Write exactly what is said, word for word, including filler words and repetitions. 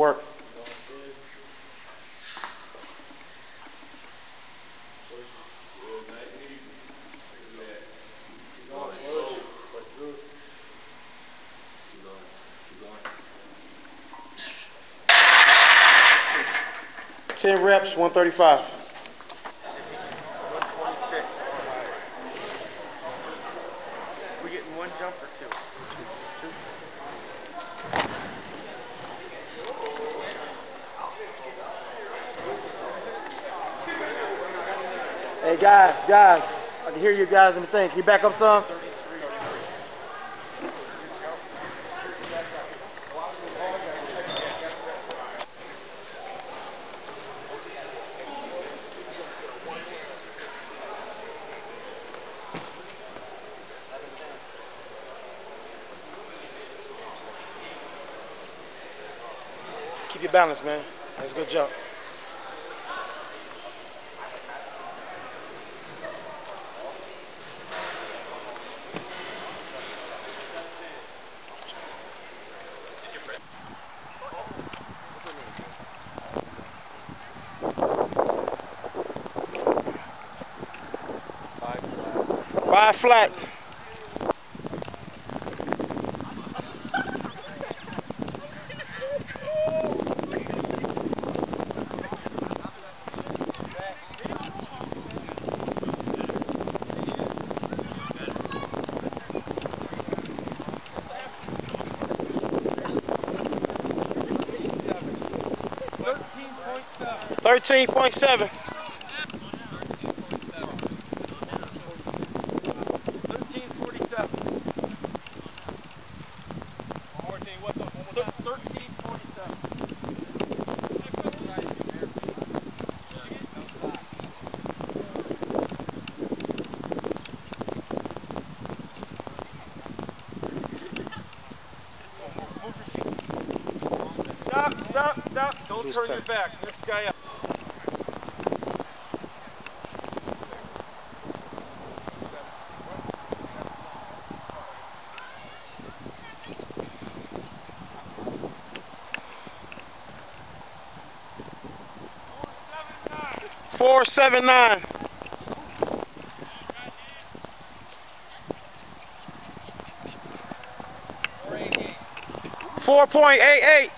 work. Ten reps, one thirty-five. one twenty-six. We getting one jump or two? Two. Hey guys, guys, I can hear you guys in the thing. Can you back up some? Keep your balance, man. That's a good jump. Five flat. Thirteen point seven. Thirteen forty-seven. Thirteen forty-seven. Stop, stop, stop. Don't Loose turn tight. your back. Next guy up. Four seven nine. Four point eight eight.